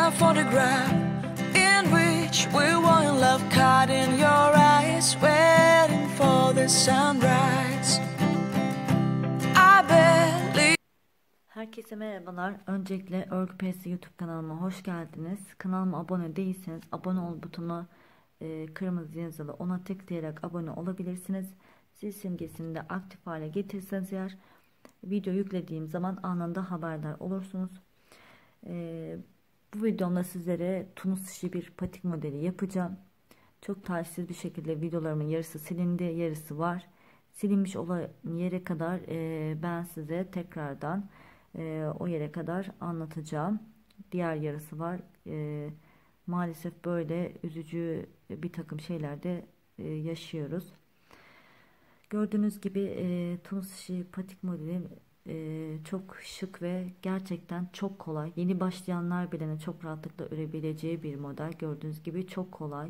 a photograph in which we were in love, caught in your eyes, waiting for the sunrise. I barely... Herkese merhabalar. Öncelikle Örgü Piyasası YouTube kanalıma hoş geldiniz. Kanalıma abone değilseniz abone ol butonu kırmızı yazılı, ona tıklayarak abone olabilirsiniz. Zil simgesini de aktif hale getirirseniz eğer video yüklediğim zaman anında haberdar olursunuz. Bu videomda sizlere tunus işi bir patik modeli yapacağım. Çok talihsiz bir şekilde videolarımın yarısı silindi, yarısı var. Silinmiş olan yere kadar ben size tekrardan o yere kadar anlatacağım. Diğer yarısı var. Maalesef böyle üzücü bir takım şeylerde yaşıyoruz. Gördüğünüz gibi tunus işi patik modeli çok şık ve gerçekten çok kolay. Yeni başlayanlar bile çok rahatlıkla örebileceği bir model. Gördüğünüz gibi çok kolay.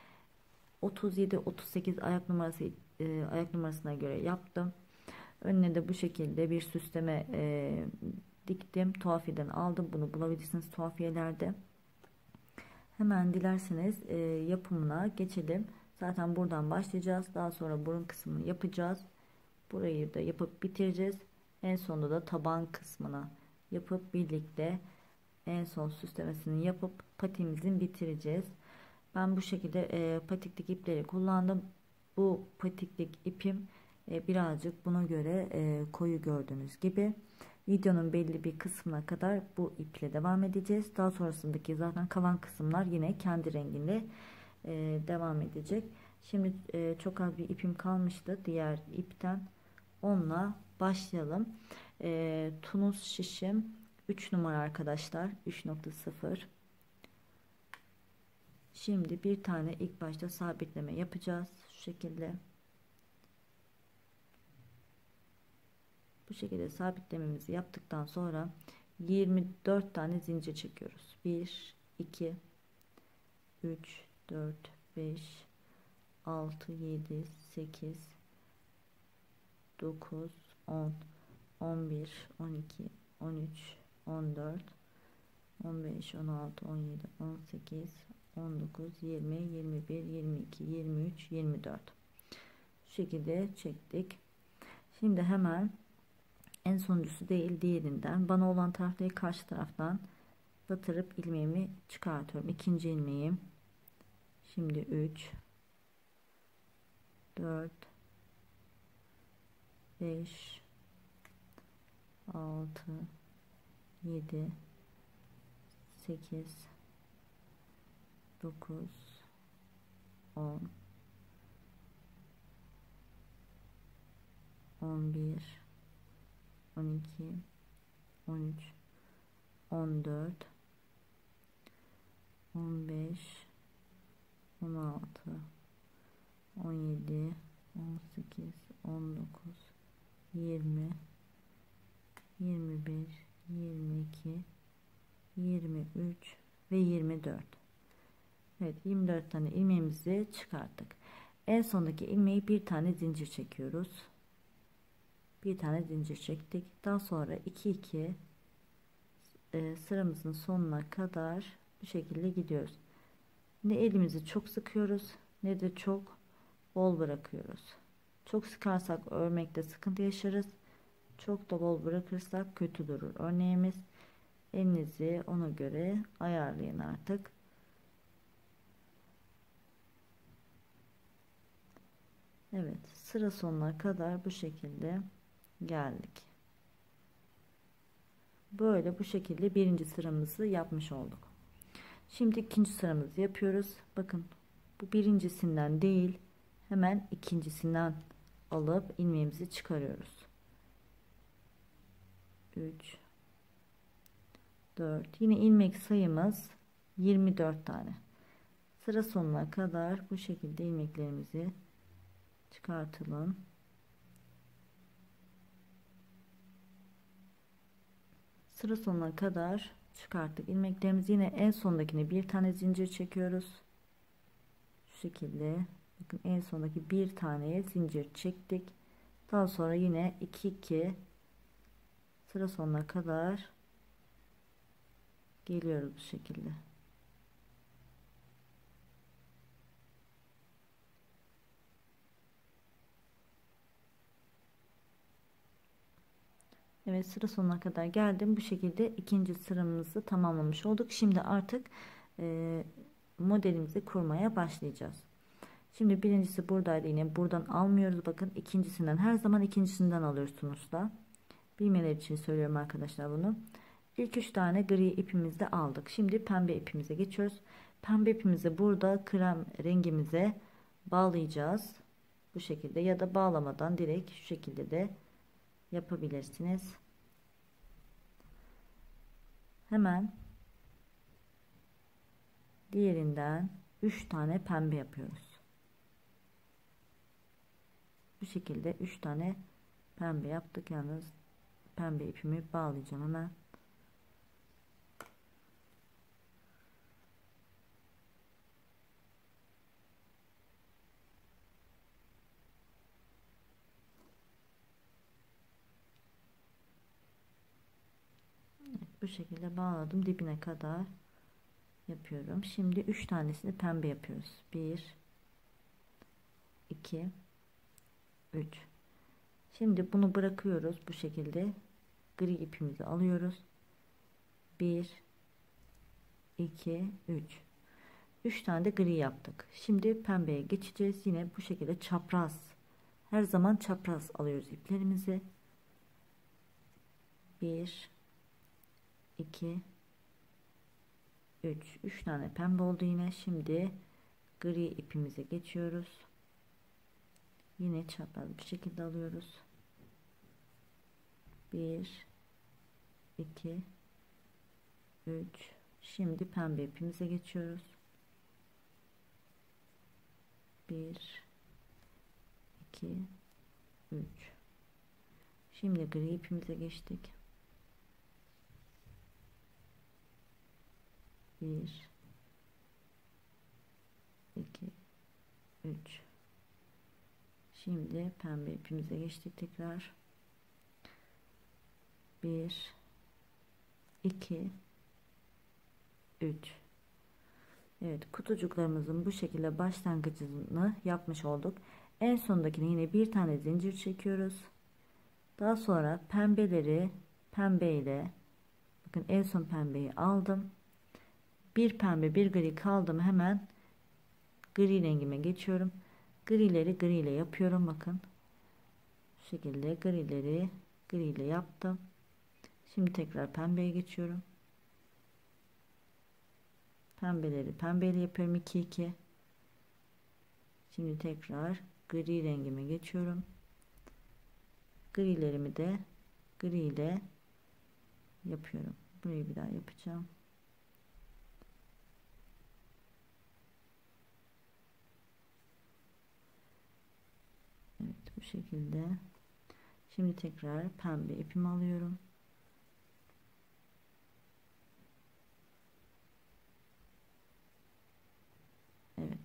37-38 ayak numarasına göre yaptım. Önüne de bu şekilde bir süsleme diktim. Tuhafiyeden aldım. Bunu bulabilirsiniz tuhafiyelerde. Hemen dilerseniz yapımına geçelim. Zaten buradan başlayacağız. Daha sonra burun kısmını yapacağız. Burayı da yapıp bitireceğiz. En sonunda da taban kısmına yapıp birlikte en son süslemesini yapıp patiğimizin bitireceğiz. Ben bu şekilde patiklik ipleri kullandım. Bu patiklik ipim birazcık buna göre koyu, gördüğünüz gibi. Videonun belli bir kısmına kadar bu iple devam edeceğiz. Daha sonrasındaki zaten kalan kısımlar yine kendi renginde devam edecek. Şimdi çok az bir ipim kalmıştı diğer ipten. Onunla başlayalım. Tunus şişim 3 numara arkadaşlar. 3.0. Şimdi bir tane ilk başta sabitleme yapacağız. Şu şekilde. Bu şekilde sabitlememizi yaptıktan sonra 24 tane zincir çekiyoruz. 1, 2, 3, 4, 5, 6, 7, 8, 9, 10, 11, 12, 13, 14, 15, 16, 17, 18, 19, 20, 21, 22, 23, 24. Şu şekilde çektik. Şimdi hemen en sonuncusu değil, diğerinden bana olan tarafı karşı taraftan batırıp ilmeğimi çıkartıyorum. İkinci ilmeğim. Şimdi 3, 4, 5, 6, 7, 8, 9, 10, 11, 12, 13, 14, 15, 16, 17, 18, 19, 20, 21, 22, 23 ve 24. Evet, 24 tane ilmeğimizi çıkarttık. En sondaki ilmeği bir tane zincir çekiyoruz. Bir tane zincir çektik. Daha sonra 2 sıramızın sonuna kadar bu şekilde gidiyoruz. Ne elimizi çok sıkıyoruz ne de çok bol bırakıyoruz. Çok sıkarsak örmekte sıkıntı yaşarız. Çok da bol bırakırsak kötü durur örneğimiz. Elinizi ona göre ayarlayın artık. Evet, sıra sonuna kadar bu şekilde geldik. Böyle bu şekilde birinci sıramızı yapmış olduk. Şimdi ikinci sıramızı yapıyoruz. Bakın, bu birincisinden değil, hemen ikincisinden alıp ilmeğimizi çıkarıyoruz. 3, 4, yine ilmek sayımız 24 tane. Sıra sonuna kadar bu şekilde ilmeklerimizi çıkartalım. Sıra sonuna kadar çıkarttık ilmeklerimizi. Yine en sondakine bir tane zincir çekiyoruz. Şu şekilde bakın, en sondaki bir taneye zincir çektik. Daha sonra yine 2 sıra sonuna kadar geliyoruz bu şekilde. Evet, sıra sonuna kadar geldim. Bu şekilde ikinci sıramızı tamamlamış olduk. Şimdi artık modelimizi kurmaya başlayacağız. Şimdi birincisi buradaydı, yine buradan almıyoruz. Bakın, ikincisinden her zaman ikincisinden alıyoruz sonuçta. Bilmeyenler için söylüyorum arkadaşlar bunu. İlk 3 tane gri ipimizi de aldık. Şimdi pembe ipimize geçiyoruz. Pembe ipimizi burada krem rengimize bağlayacağız. Bu şekilde, ya da bağlamadan direkt şu şekilde de yapabilirsiniz. Hemen diğerinden 3 tane pembe yapıyoruz. Bu şekilde 3 tane pembe yaptık. Yalnız pembe ipimi bağlayacağım hemen. Evet, bu şekilde bağladım, dibine kadar yapıyorum. Şimdi 3 tanesini pembe yapıyoruz. 1 2 3. Şimdi bunu bırakıyoruz bu şekilde. Gri ipimizi alıyoruz. 1 2 3. 3 tane de gri yaptık. Şimdi pembeye geçeceğiz. Yine bu şekilde çapraz. Her zaman çapraz alıyoruz iplerimizi. 1 2 3. 3 tane pembe oldu yine. Şimdi gri ipimize geçiyoruz. Yine çapraz bir şekilde alıyoruz. 1 2 3. Şimdi pembe ipimize geçiyoruz. 1 2 3. Şimdi gri ipimize geçtik. 1 2 3. Şimdi pembe ipimize geçtik tekrar. 1 2 3. Evet, kutucuklarımızın bu şekilde başlangıcını yapmış olduk. En sondakine yine bir tane zincir çekiyoruz. Daha sonra pembeleri pembeyle, bakın en son pembeyi aldım. Bir pembe bir gri kaldım, hemen gri rengime geçiyorum. Grileri gri ile yapıyorum. Bakın şu şekilde grileri gri ile yaptım. Şimdi tekrar pembeye geçiyorum. Pembeleri pembeyle yapıyorum. 2 2. Şimdi tekrar gri rengime geçiyorum. Grilerimi de gri ile yapıyorum. Burayı bir daha yapacağım. Evet, bu şekilde. Şimdi tekrar pembe ipimi alıyorum. Evet.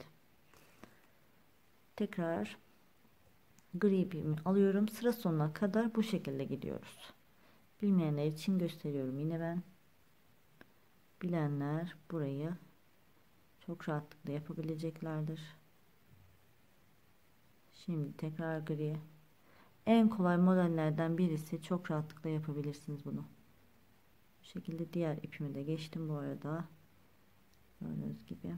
Tekrar gri ipimi alıyorum. Sıra sonuna kadar bu şekilde gidiyoruz. Bilmeyenler için gösteriyorum yine ben. Bilenler burayı çok rahatlıkla yapabileceklerdir. Şimdi tekrar gri. En kolay modellerden birisi, çok rahatlıkla yapabilirsiniz bunu. Bu şekilde diğer ipimi de geçtim bu arada. Gördüğünüz gibi.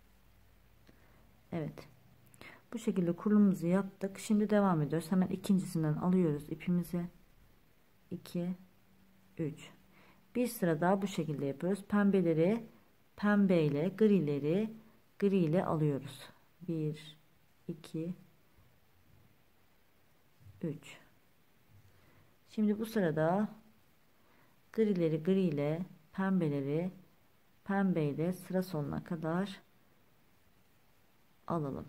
Evet. Bu şekilde kurulumuzu yaptık. Şimdi devam ediyoruz. Hemen ikincisinden alıyoruz ipimizi. 2 3. Bir sıra daha bu şekilde yapıyoruz. Pembeleri pembeyle, grileri gri ile alıyoruz. 1 2 3. Şimdi bu sırada grileri gri ile, pembeleri pembeyle sıra sonuna kadar alalım.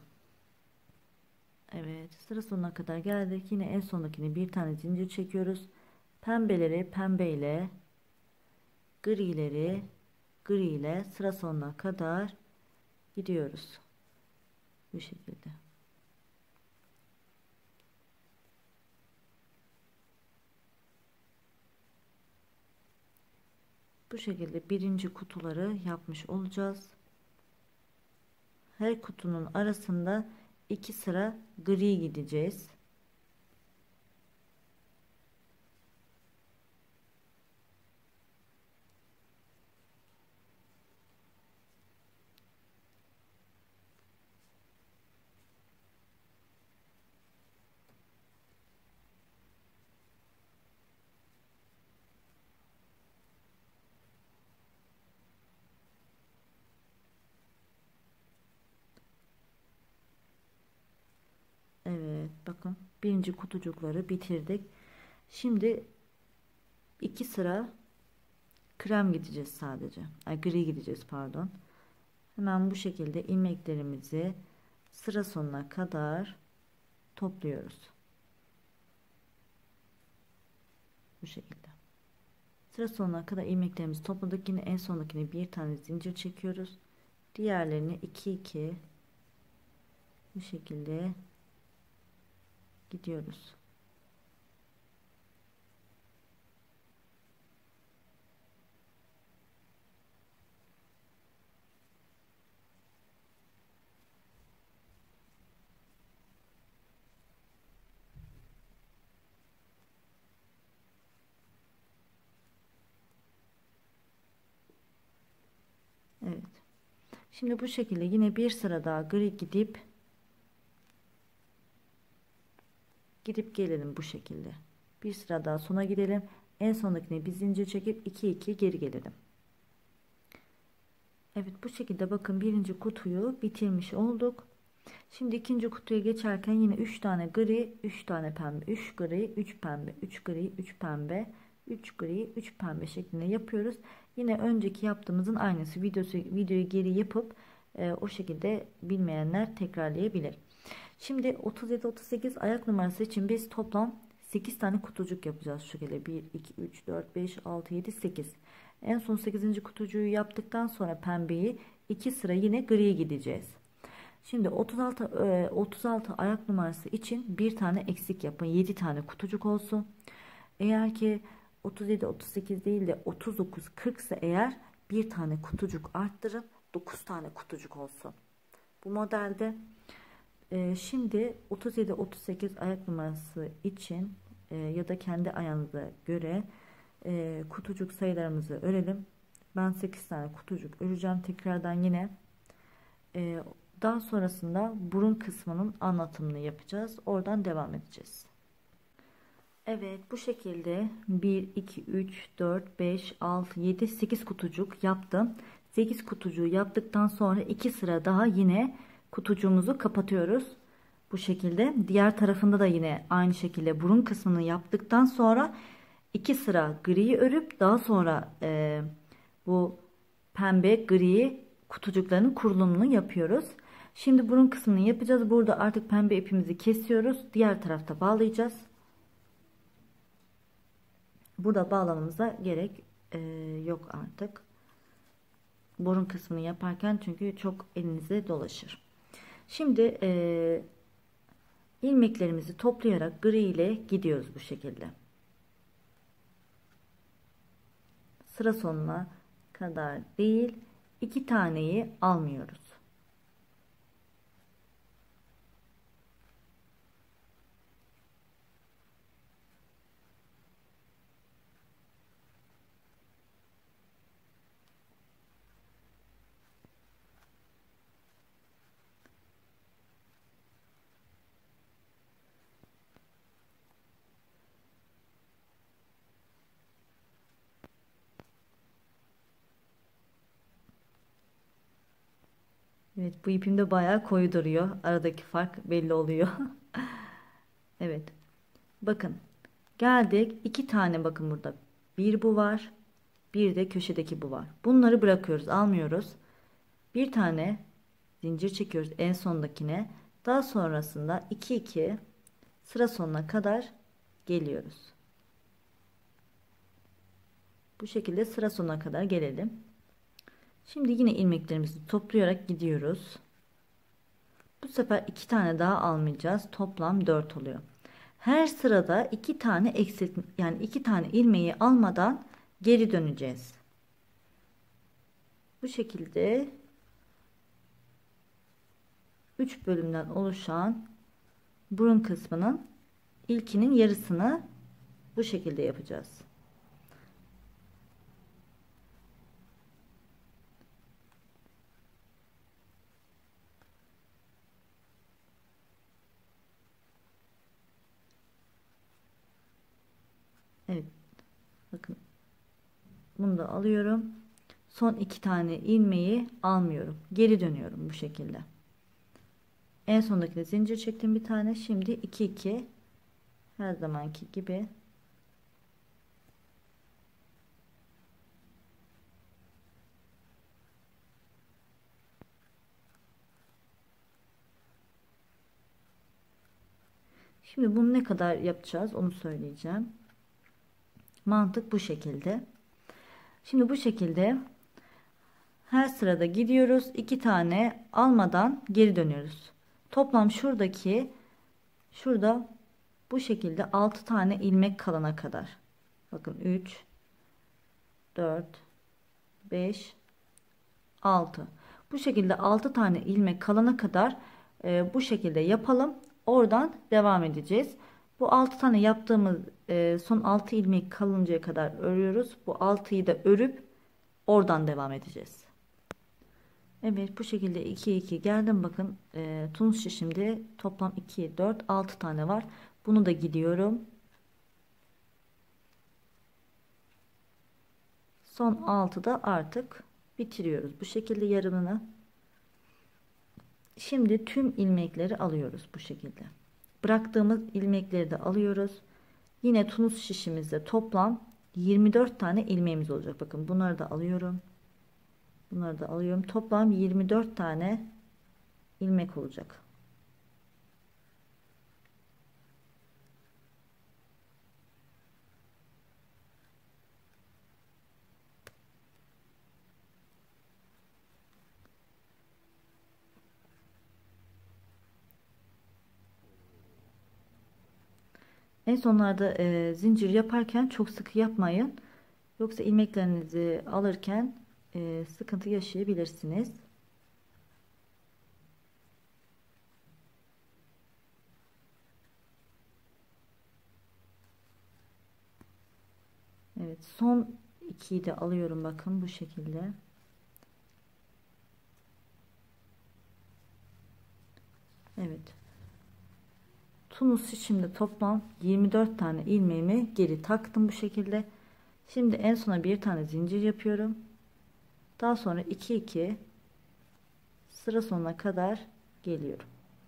Evet, sıra sonuna kadar geldik. Yine en sondakine bir tane zincir çekiyoruz. Pembeleri pembeyle, grileri gri ile sıra sonuna kadar gidiyoruz. Bu şekilde. Bu şekilde birinci kutuları yapmış olacağız. Her kutunun arasında 2 sıra gri gideceğiz. Evet, bakın birinci kutucukları bitirdik. Şimdi 2 sıra krem gideceğiz sadece. Ay, gri gideceğiz pardon. Hemen bu şekilde ilmeklerimizi sıra sonuna kadar topluyoruz. Bu şekilde. Sıra sonuna kadar ilmeklerimizi topladık. Yine en sondakine bir tane zincir çekiyoruz. Diğerlerini 2 2 bu şekilde gidiyoruz. Evet. Şimdi bu şekilde yine bir sıra daha gri gidip gelelim bu şekilde. Bir sıra daha sona gidelim. En sondakine bir zincir çekip 2 2 geri gelelim. Evet, bu şekilde bakın birinci kutuyu bitirmiş olduk. Şimdi ikinci kutuya geçerken yine 3 tane gri, 3 tane pembe, 3 gri, 3 pembe, 3 gri, 3 pembe, 3 gri, 3 pembe şeklinde yapıyoruz. Yine önceki yaptığımızın aynısı. Videoyu geri yapıp o şekilde bilmeyenler tekrarlayabilir. Şimdi 37-38 ayak numarası için biz toplam 8 tane kutucuk yapacağız. Şu şekilde 1, 2, 3, 4, 5, 6, 7, 8. En son 8. kutucuğu yaptıktan sonra pembeyi 2 sıra yine griye gideceğiz. Şimdi 36 ayak numarası için bir tane eksik yapın. 7 tane kutucuk olsun. Eğer ki 37-38 değil de 39-40 ise eğer bir tane kutucuk arttırın. 9 tane kutucuk olsun. Bu modelde şimdi 37-38 ayak numarası için ya da kendi ayağınıza göre kutucuk sayılarımızı örelim. Ben 8 tane kutucuk öreceğim. Tekrardan yine daha sonrasında burun kısmının anlatımını yapacağız. Oradan devam edeceğiz. Evet, bu şekilde 1 2 3 4 5 6 7 8 kutucuk yaptım. 8 kutucuğu yaptıktan sonra 2 sıra daha yine kutucuğumuzu kapatıyoruz. Bu şekilde diğer tarafında da yine aynı şekilde burun kısmını yaptıktan sonra 2 sıra griyi örüp daha sonra bu pembe gri kutucukların kurulumunu yapıyoruz. Şimdi burun kısmını yapacağız. Burada artık pembe ipimizi kesiyoruz. Diğer tarafta bağlayacağız. Burada bağlamamıza gerek yok artık. Burun kısmını yaparken çünkü çok elinize dolaşır. Şimdi ilmeklerimizi toplayarak gri ile gidiyoruz bu şekilde. Sıra sonuna kadar değil, 2 taneyi almıyoruz. Evet, bu ipimde bayağı koyu duruyor. Aradaki fark belli oluyor. Evet. Bakın. Geldik. 2 tane bakın burada. Bir bu var. Bir de köşedeki bu var. Bunları bırakıyoruz. Almıyoruz. Bir tane zincir çekiyoruz en sondakine. Daha sonrasında 2 2 sıra sonuna kadar geliyoruz. Bu şekilde sıra sonuna kadar gelelim. Şimdi yine ilmeklerimizi toplayarak gidiyoruz. Bu sefer 2 tane daha almayacağız. Toplam 4 oluyor. Her sırada 2 tane eksiltme, yani 2 tane ilmeği almadan geri döneceğiz. Bu şekilde 3 bölümden oluşan burun kısmının ilkinin yarısını bu şekilde yapacağız. Evet. Bakın. Bunu da alıyorum. Son 2 tane ilmeği almıyorum. Geri dönüyorum bu şekilde. En sondaki zincir çektim bir tane. Şimdi 2 2 her zamanki gibi şimdi bunu ne kadar yapacağız onu söyleyeceğim. Mantık bu şekilde. Şimdi bu şekilde her sırada gidiyoruz. 2 tane almadan geri dönüyoruz. Toplam şurada bu şekilde 6 tane ilmek kalana kadar. Bakın 3 4 5 6. Bu şekilde 6 tane ilmek kalana kadar bu şekilde yapalım. Oradan devam edeceğiz. Bu 6 tane yaptığımız son 6 ilmek kalıncaya kadar örüyoruz. Bu 6'yı da örüp oradan devam edeceğiz. Evet, bu şekilde 2 2 geldim. Bakın tunus şişimde toplam 2 4 6 tane var. Bunu da gidiyorum. Son 6'da artık bitiriyoruz. Bu şekilde yarımını. Şimdi tüm ilmekleri alıyoruz bu şekilde. Bıraktığımız ilmekleri de alıyoruz. Yine tunus şişimizde toplam 24 tane ilmeğimiz olacak. Bakın bunları da alıyorum. Bunları da alıyorum. Toplam 24 tane ilmek olacak. En sonlarda zincir yaparken çok sıkı yapmayın. Yoksa ilmeklerinizi alırken sıkıntı yaşayabilirsiniz. Evet, son 2'yi de alıyorum bakın bu şekilde. Evet. Tunus içinde toplam 24 tane ilmeğimi geri taktım bu şekilde. Şimdi en sona bir tane zincir yapıyorum. Daha sonra 2 2 sıra sonuna kadar geliyorum.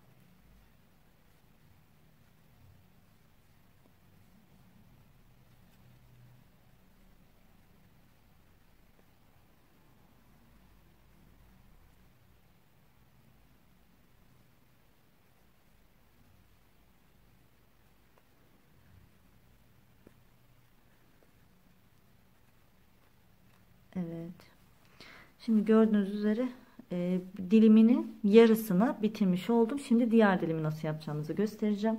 Evet. Şimdi gördüğünüz üzere diliminin yarısını bitirmiş oldum. Şimdi diğer dilimi nasıl yapacağımızı göstereceğim.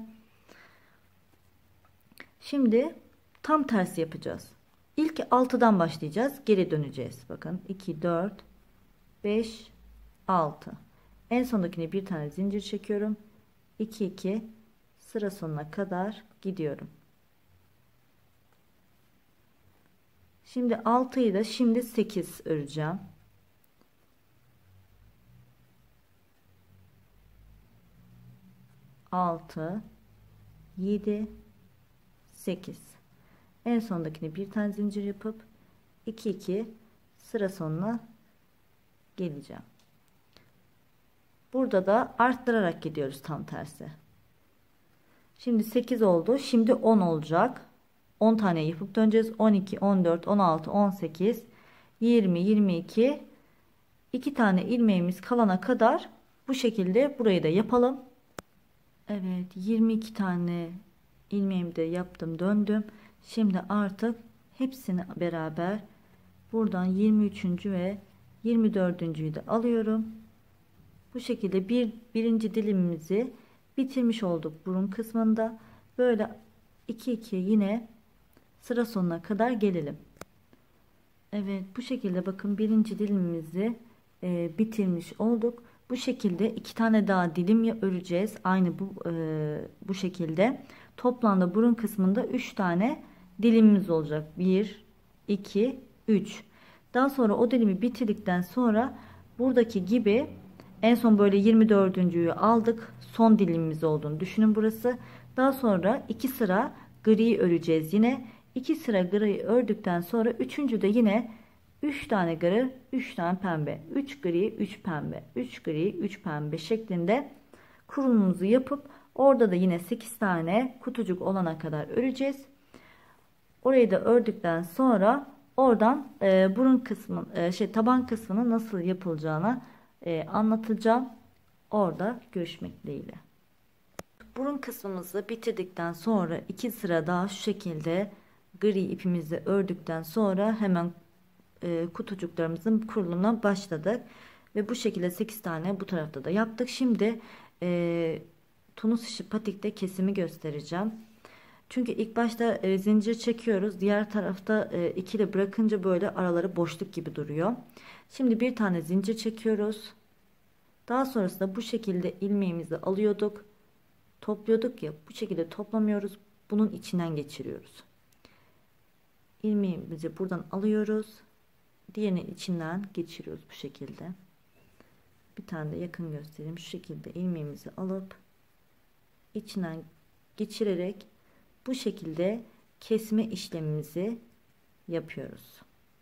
Şimdi tam tersi yapacağız. İlk 6'dan başlayacağız. Geri döneceğiz. Bakın 2 4 5 6. En sondakine bir tane zincir çekiyorum. 2 2 sıra sonuna kadar gidiyorum. Şimdi 6'yı da şimdi 8 öreceğim. Altı, 7, 8. En sondakine bir tane zincir yapıp 2 2 sıra sonuna geleceğim. Burada da arttırarak gidiyoruz tam tersi. Şimdi 8 oldu. Şimdi 10 olacak. 10 tane yapıp döneceğiz. 12, 14, 16, 18, 20, 22. 2 tane ilmeğimiz kalana kadar bu şekilde burayı da yapalım. Evet, 22 tane ilmeğimi de yaptım, döndüm. Şimdi artık hepsini beraber buradan 23. ve 24.'yü de alıyorum. Bu şekilde birinci dilimimizi bitirmiş olduk burun kısmında. Böyle 2 2 yine sıra sonuna kadar gelelim. Evet, bu şekilde bakın birinci dilimimizi bitirmiş olduk. Bu şekilde iki tane daha dilim öreceğiz. Aynı bu şekilde. Toplamda burun kısmında 3 tane dilimimiz olacak. 1, 2, 3. Daha sonra o dilimi bitirdikten sonra buradaki gibi en son böyle 24.'yü aldık. Son dilimimiz olduğunu düşünün burası. Daha sonra 2 sıra gri öreceğiz yine. 2 sıra gri ördükten sonra üçüncü de yine 3 tane gri, 3 tane pembe, 3 gri, 3 pembe, 3 gri, 3 pembe şeklinde kurulumumuzu yapıp orada da yine 8 tane kutucuk olana kadar öreceğiz. Orayı da ördükten sonra oradan burun kısmı taban kısmını nasıl yapılacağını anlatacağım. Orada görüşmek dileğiyle. Burun kısmımızı bitirdikten sonra 2 sıra daha şu şekilde gri ipimizi ördükten sonra hemen kutucuklarımızın kurulumuna başladık ve bu şekilde 8 tane bu tarafta da yaptık. Şimdi tunus işi patikte kesimi göstereceğim. Çünkü ilk başta zincir çekiyoruz. Diğer tarafta ikili bırakınca böyle araları boşluk gibi duruyor. Şimdi bir tane zincir çekiyoruz. Daha sonrasında bu şekilde ilmeğimizi alıyorduk. Topluyorduk ya, bu şekilde toplamıyoruz. Bunun içinden geçiriyoruz. İlmeğimizi buradan alıyoruz. Diğerinin içinden geçiriyoruz bu şekilde. Bir tane de yakın göstereyim. Şu şekilde ilmeğimizi alıp içinden geçirerek bu şekilde kesme işlemimizi yapıyoruz.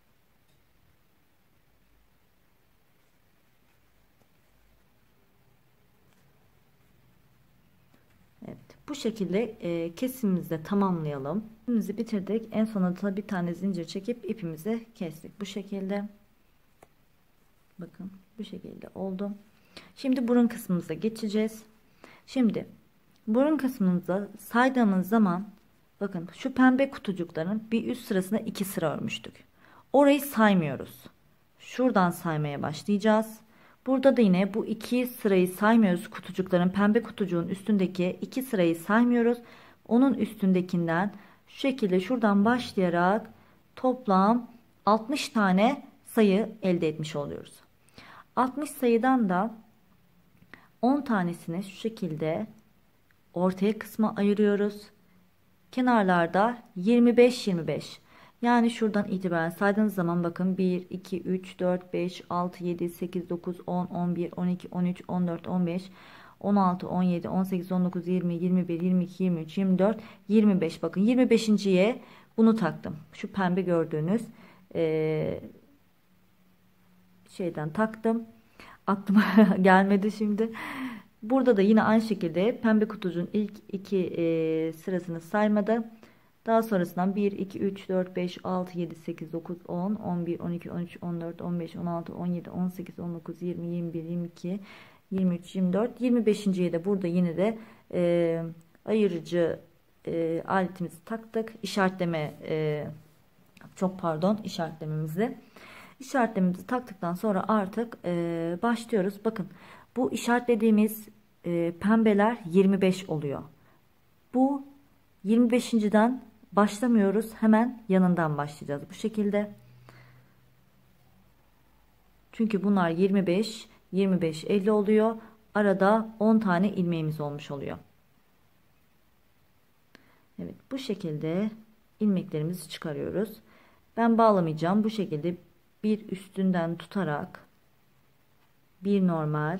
Evet, bu şekilde kesimimizi de tamamlayalım. İpimizi bitirdik. En sonunda da bir tane zincir çekip ipimizi kestik. Bu şekilde. Bakın bu şekilde oldu. Şimdi burun kısmımıza geçeceğiz. Şimdi burun kısmımıza saydığımız zaman bakın şu pembe kutucukların bir üst sırasına 2 sıra örmüştük. Orayı saymıyoruz. Şuradan saymaya başlayacağız. Burada da yine bu 2 sırayı saymıyoruz. Kutucukların pembe kutucuğun üstündeki 2 sırayı saymıyoruz. Onun üstündekinden şu şekilde şuradan başlayarak toplam 60 tane sayı elde etmiş oluyoruz. 60 sayıdan da 10 tanesini şu şekilde ortaya kısma ayırıyoruz. Kenarlarda 25-25. Yani şuradan itibaren saydığınız zaman bakın 1, 2, 3, 4, 5, 6, 7, 8, 9, 10, 11, 12, 13, 14, 15, 16, 17, 18, 19, 20, 21, 22, 23, 24, 25. Bakın 25.'ye bunu taktım. Şu pembe gördüğünüz şeyden taktım. Aklıma gelmedi şimdi. Burada da yine aynı şekilde pembe kutucuğun ilk 2 sırasını saymadı. Daha sonrasından 1, 2, 3, 4, 5, 6, 7, 8, 9, 10, 11, 12, 13, 14, 15, 16, 17, 18, 19, 20, 21, 22, 23, 24, 25.'ye de burada yine de ayırıcı aletimizi taktık. İşaretlememizi taktıktan sonra artık başlıyoruz. Bakın bu işaretlediğimiz pembeler 25 oluyor. Bu 25.'den başlamıyoruz. Hemen yanından başlayacağız bu şekilde. Çünkü bunlar 25, 25, 50 oluyor. Arada 10 tane ilmeğimiz olmuş oluyor. Evet, bu şekilde ilmeklerimizi çıkarıyoruz. Ben bağlamayacağım. Bu şekilde bir üstünden tutarak bir normal,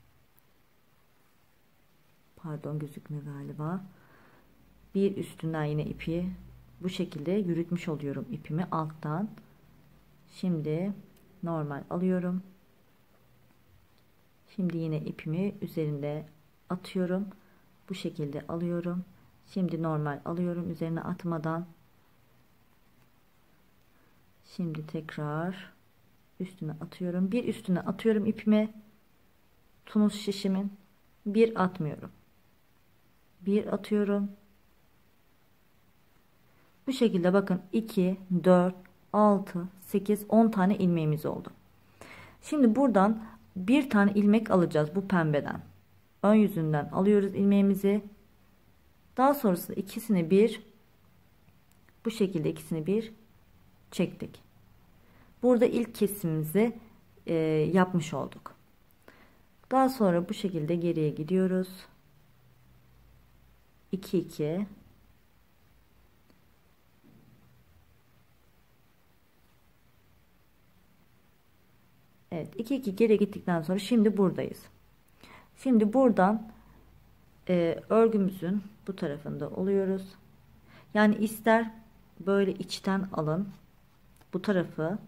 pardon gözükmüyor galiba, bir üstünden yine ipi bu şekilde yürütmüş oluyorum ipimi alttan. Şimdi normal alıyorum. Şimdi yine ipimi üzerinde atıyorum. Bu şekilde alıyorum. Şimdi normal alıyorum üzerine atmadan. Şimdi tekrar üstüne atıyorum. Bir üstüne atıyorum ipimi. Tunus şişimin. Bir atmıyorum. Bir atıyorum. Bu şekilde bakın 2, 4, 6, 8, 10 tane ilmeğimiz oldu. Şimdi buradan bir tane ilmek alacağız bu pembeden. Ön yüzünden alıyoruz ilmeğimizi. Daha sonrasında ikisini bir, bu şekilde ikisini bir çektik. Burada ilk kesimimizi yapmış olduk. Daha sonra bu şekilde geriye gidiyoruz. 2 2 Evet, 2 2 geri gittikten sonra şimdi buradayız. Şimdi buradan örgümüzün bu tarafında oluyoruz. Yani ister böyle içten alın, bu tarafı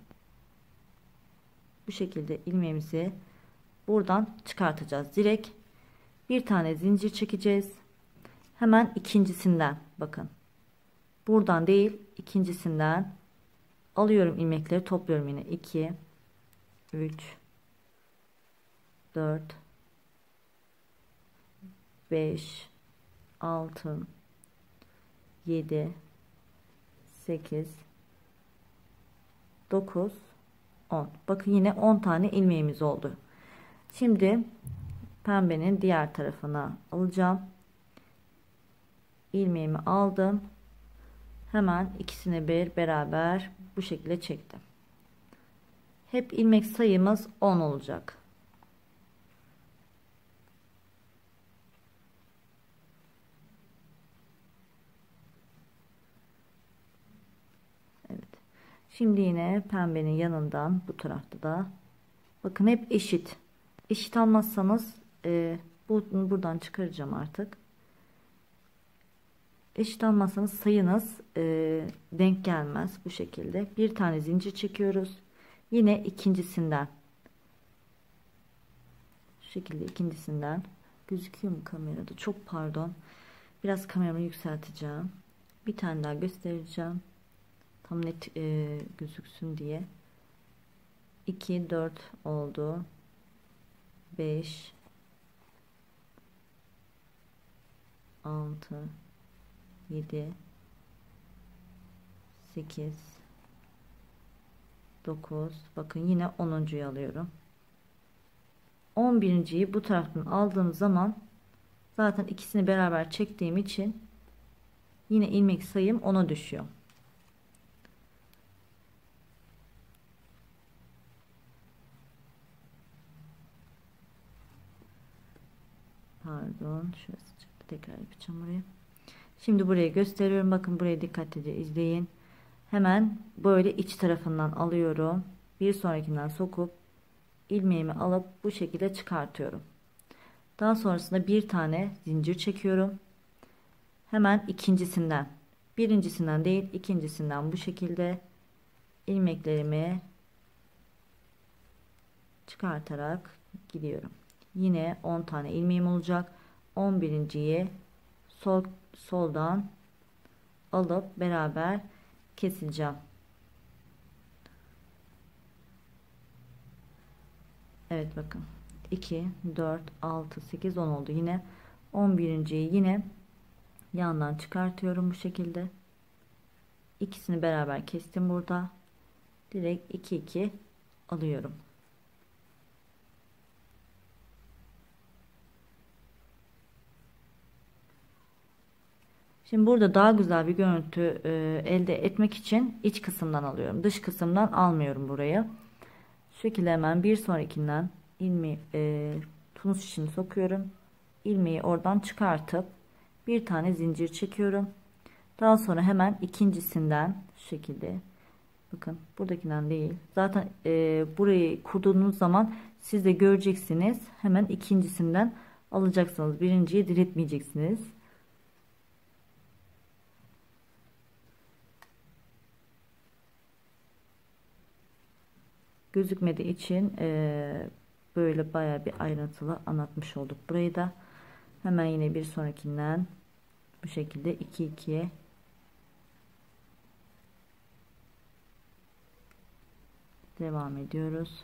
bu şekilde ilmeğimizi buradan çıkartacağız. Direkt bir tane zincir çekeceğiz. Hemen ikincisinden bakın. Buradan değil, ikincisinden alıyorum ilmekleri, topluyorum yine 2 3 4 5 6 7 8 9 10. Bakın yine 10 tane ilmeğimiz oldu. Şimdi pembenin diğer tarafına alacağım. İlmeğimi aldım. Hemen ikisini beraber bu şekilde çektim. Hep ilmek sayımız 10 olacak. Evet. Şimdi yine pembenin yanından bu tarafta da bakın hep eşit. Eşit almazsanız buradan çıkaracağım artık. Eşit almazsanız sayınız denk gelmez. Bu şekilde bir tane zincir çekiyoruz. Yine ikincisinden şu şekilde ikincisinden gözüküyor mu kamerada? Çok pardon. Biraz kameramı yükselteceğim. Bir tane daha göstereceğim. Tam net gözüksün diye. 2 4 oldu. 5 6 7 8 9 bakın yine 10'uncuyu alıyorum. 11.'yi bu taraftan aldığım zaman zaten ikisini beraber çektiğim için yine ilmek sayım 10'a düşüyor. Pardon, şurası çıktı. Tekrar yapacağım oraya. Şimdi burayı gösteriyorum. Bakın buraya dikkatlice izleyin. Hemen böyle iç tarafından alıyorum. Bir sonrakinden sokup ilmeğimi alıp bu şekilde çıkartıyorum. Daha sonrasında bir tane zincir çekiyorum. Hemen ikincisinden, birincisinden değil ikincisinden bu şekilde ilmeklerimi çıkartarak gidiyorum. Yine 10 tane ilmeğim olacak. 11.'yi soldan alıp beraber keseceğim. Evet bakın 2 4 6 8 10 oldu. Yine 11.'yi yine yandan çıkartıyorum bu şekilde. İkisini beraber kestim burada. Direkt 2 2 alıyorum. Şimdi burada daha güzel bir görüntü elde etmek için iç kısımdan alıyorum. Dış kısımdan almıyorum burayı. Şu şekilde hemen bir sonrakinden ilmeği tunus içini sokuyorum. İlmeği oradan çıkartıp bir tane zincir çekiyorum. Daha sonra hemen ikincisinden şu şekilde bakın buradakinden değil. Zaten burayı kurduğunuz zaman siz de göreceksiniz. Hemen ikincisinden alacaksınız. Birinciyi diretmeyeceksiniz. Gözükmediği için böyle baya bir ayrıntılı anlatmış olduk. Burayı da hemen yine bir sonrakinden bu şekilde 2 2'ye devam ediyoruz.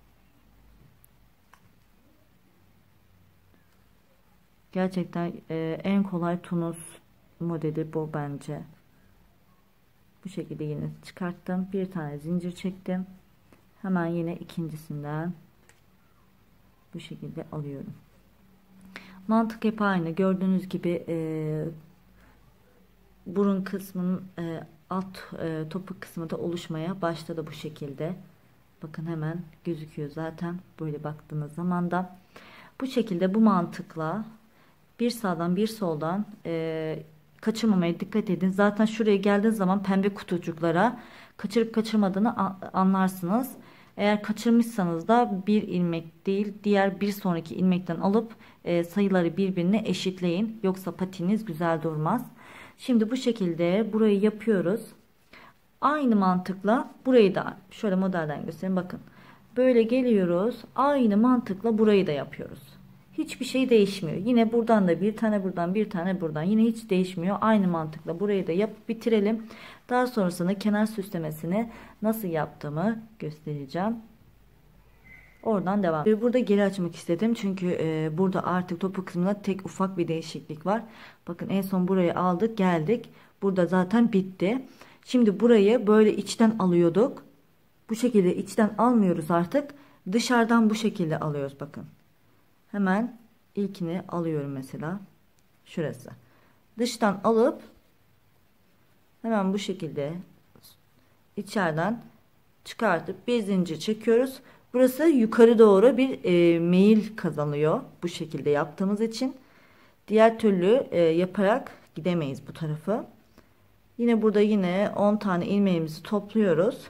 Gerçekten en kolay tunus modeli bu bence. Bu şekilde yine çıkarttım. Bir tane zincir çektim. Hemen yine ikincisinden bu şekilde alıyorum. Mantık hep aynı. Gördüğünüz gibi burun kısmının alt topuk kısmı da oluşmaya başladı bu şekilde. Bakın hemen gözüküyor zaten böyle baktığınız zaman da. Bu şekilde bu mantıkla bir sağdan bir soldan kaçırmamaya dikkat edin. Zaten şuraya geldiğiniz zaman pembe kutucuklara kaçırıp kaçırmadığını anlarsınız. Eğer kaçırmışsanız da bir ilmek değil diğer bir sonraki ilmekten alıp sayıları birbirine eşitleyin. Yoksa patiğiniz güzel durmaz. Şimdi bu şekilde burayı yapıyoruz. Aynı mantıkla burayı da şöyle modelden göstereyim. Bakın böyle geliyoruz. Aynı mantıkla burayı da yapıyoruz. Hiçbir şey değişmiyor. Yine buradan da bir tane buradan bir tane buradan yine hiç değişmiyor. Aynı mantıkla burayı da yapıp bitirelim. Daha sonrasında kenar süslemesini nasıl yaptığımı göstereceğim. Oradan devam. Burada geri açmak istedim. Çünkü burada artık topuk kısmında tek ufak bir değişiklik var. Bakın en son burayı aldık geldik. Burada zaten bitti. Şimdi burayı böyle içten alıyorduk. Bu şekilde içten almıyoruz artık. Dışarıdan bu şekilde alıyoruz bakın. Hemen ilkini alıyorum mesela. Şurası. Dıştan alıp hemen bu şekilde içeriden çıkartıp bir zincir çekiyoruz. Burası yukarı doğru bir meyil kazanıyor. Bu şekilde yaptığımız için. Diğer türlü yaparak gidemeyiz bu tarafı. Yine burada yine 10 tane ilmeğimizi topluyoruz.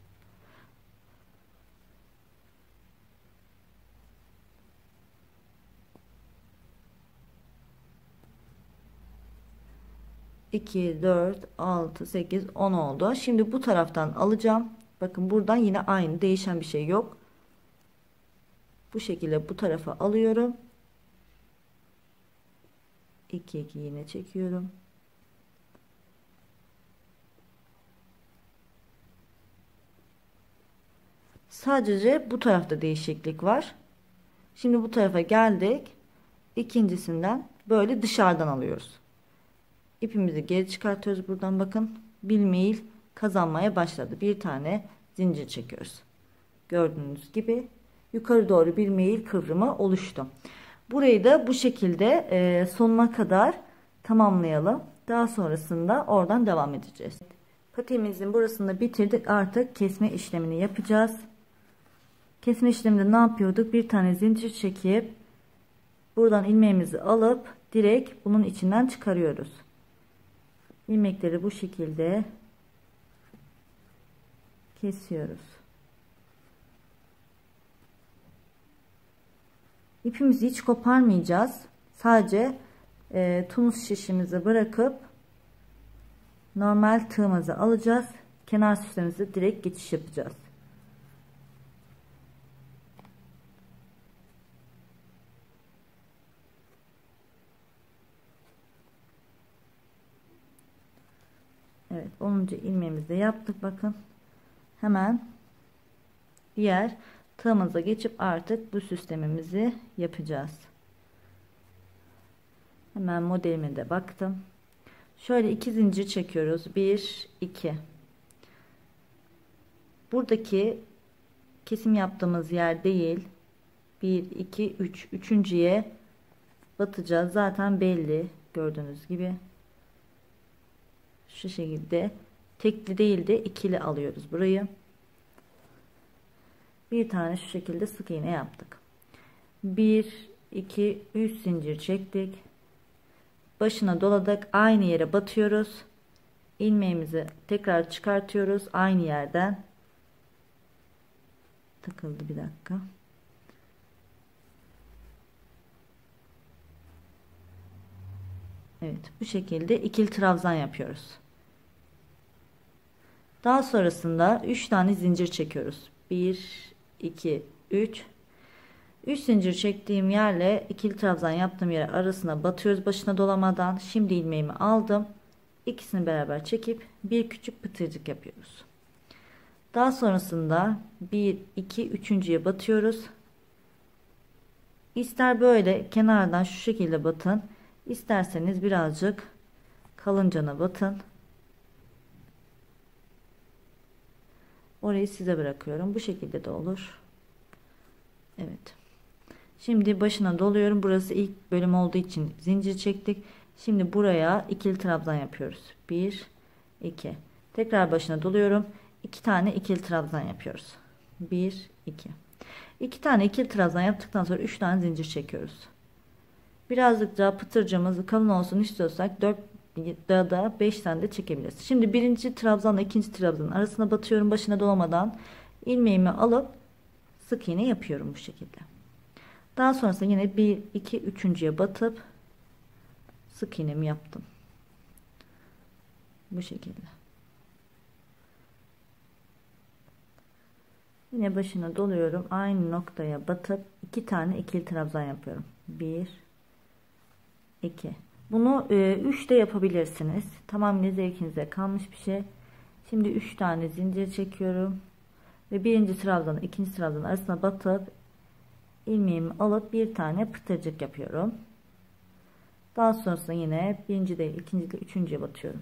İki, 4, 6, 8, 10 oldu. Şimdi bu taraftan alacağım. Bakın buradan yine aynı değişen bir şey yok. Bu şekilde bu tarafa alıyorum. 2 2 yine çekiyorum. Sadece bu tarafta değişiklik var. Şimdi bu tarafa geldik. İkincisinden böyle dışarıdan alıyoruz. İpimizi geri çıkartıyoruz buradan bakın. Bir meyil kazanmaya başladı. Bir tane zincir çekiyoruz. Gördüğünüz gibi yukarı doğru bir meyil kıvrımı oluştu. Burayı da bu şekilde sonuna kadar tamamlayalım. Daha sonrasında oradan devam edeceğiz. Patiğimizin burasını da bitirdik. Artık kesme işlemini yapacağız. Kesme işleminde ne yapıyorduk? Bir tane zincir çekip buradan ilmeğimizi alıp direkt bunun içinden çıkarıyoruz. İlmekleri bu şekilde kesiyoruz. İpimizi hiç koparmayacağız. Sadece tunus şişimizi bırakıp normal tığımızı alacağız. Kenar süslememize direkt geçiş yapacağız. Evet, 10. ilmeğimizi de yaptık bakın. Hemen diğer tığımıza geçip artık bu süslememizi yapacağız. Hemen modelime de baktım. Şöyle 2 zincir çekiyoruz. 1 2. Buradaki kesim yaptığımız yer değil. 1 2 3. Üçüncüye batacağız. Zaten belli. Gördüğünüz gibi. Şu şekilde tekli değil de ikili alıyoruz burayı. Bir tane şu şekilde sık iğne yaptık. 1 2 3 zincir çektik. Başına doladık. Aynı yere batıyoruz. İlmeğimizi tekrar çıkartıyoruz. Aynı yerden. Takıldı bir dakika. Evet, bu şekilde ikili trabzan yapıyoruz. Daha sonrasında 3 tane zincir çekiyoruz. 1 2 3. 3 zincir çektiğim yerle ikili trabzan yaptığım yere arasına batıyoruz başına dolamadan. Şimdi ilmeğimi aldım. İkisini beraber çekip bir küçük pıtırcık yapıyoruz. Daha sonrasında 1 2 üçüncüye batıyoruz. İster böyle kenardan şu şekilde batın. İsterseniz birazcık kalıncana batın. Orayı size bırakıyorum. Bu şekilde de olur. Evet. Şimdi başına doluyorum. Burası ilk bölüm olduğu için zincir çektik. Şimdi buraya ikili trabzan yapıyoruz. 1 2. Tekrar başına doluyorum. 2 tane ikili trabzan yapıyoruz. 1 2. 2 tane ikili trabzan yaptıktan sonra 3 tane zincir çekiyoruz. Birazcık daha pıtırcığımız kalın olsun istiyorsak 4 ya da 5 tane de çekebiliriz. Şimdi birinci trabzanla ikinci trabzanın arasına batıyorum başına dolamadan. İlmeğimi alıp sık iğne yapıyorum bu şekilde. Daha sonrasında yine 1 2 üçüncüye batıp sık iğnemi yaptım. Bu şekilde. Yine başına doluyorum. Aynı noktaya batıp 2 tane ikili trabzan yapıyorum. 1 2. Bunu 3 de yapabilirsiniz. Tamamen zevkinize kalmış bir şey. Şimdi 3 tane zincir çekiyorum ve birinci trabzanı ikinci trabzanın arasına batıp ilmeğimi alıp bir tane pıtırcık yapıyorum. Daha sonrasında yine birinci değil, ikinci de üçüncüye batıyorum.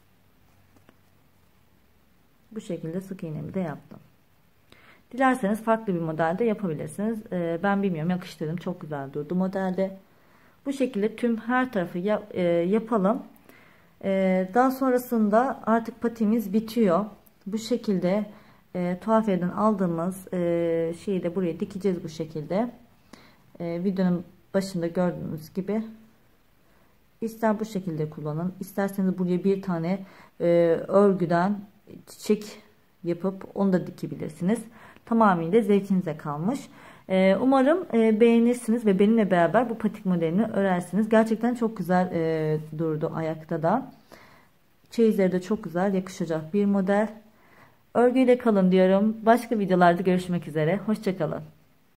Bu şekilde sık iğnemi de yaptım. Dilerseniz farklı bir modelde yapabilirsiniz. Ben bilmiyorum, yakıştırdım, çok güzel durdu modelde. Bu şekilde tüm her tarafı yapalım. Daha sonrasında artık patiğimiz bitiyor. Bu şekilde tuhafiyeden aldığımız şeyi de buraya dikeceğiz bu şekilde. Videonun başında gördüğünüz gibi. İster bu şekilde kullanın, isterseniz buraya bir tane örgüden çiçek yapıp onu da dikebilirsiniz. Tamamıyla zevkinize kalmış. Umarım beğenirsiniz ve benimle beraber bu patik modelini örersiniz. Gerçekten çok güzel durdu ayakta da. Çeyizleri de çok güzel yakışacak bir model. Örgüyle kalın diyorum. Başka videolarda görüşmek üzere. Hoşça kalın.